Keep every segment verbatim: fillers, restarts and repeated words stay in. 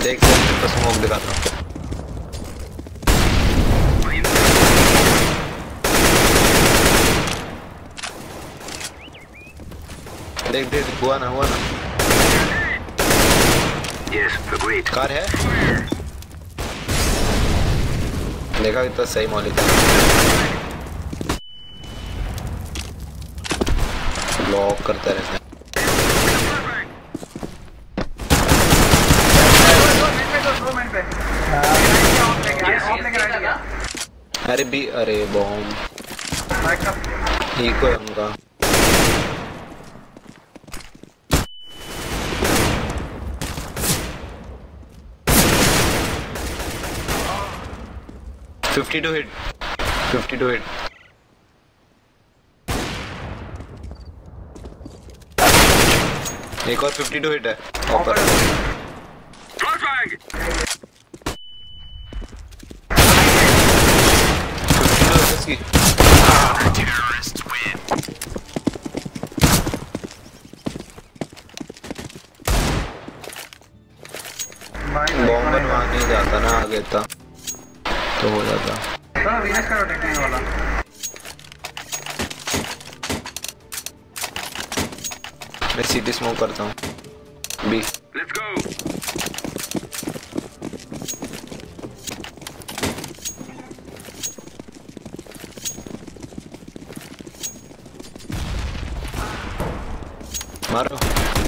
देख तेरे को स्मोक दिखाता हूँ। देख देख हुआ ना हुआ ना। Yes, agreed. कार है देखा कितना सही मौलिक है। ब्लॉक करते रहते हैं। अरे भी अरे बॉम्ब ठीक है उनका। Fifty two hit fifty two hit. एक और फिफ्टी टू हिट है ऊपर। बॉम्ब बनवा नहीं जाता ना आगे था तो हो जाता। तो वीनस का रोटेटिंग वाला मैं सीधी स्मोक करता हूँ बी। Let's go. मारो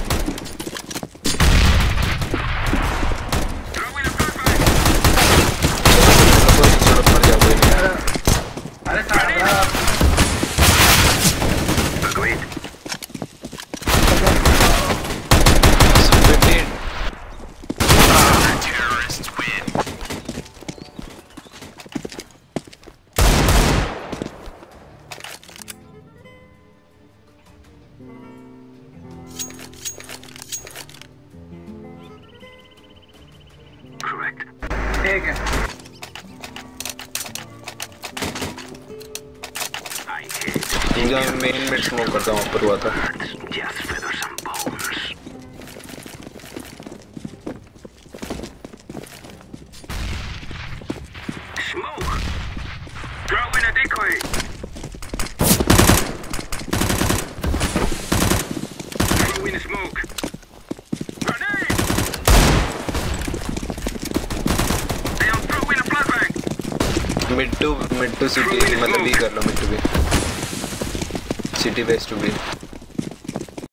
ठीक है। मैं मेन मिड स्मोक करता हूँ ऊपर हुआ था। Mid to mid to city मतलब भी कर लो। मिड टू भी सिटी बेस टू भी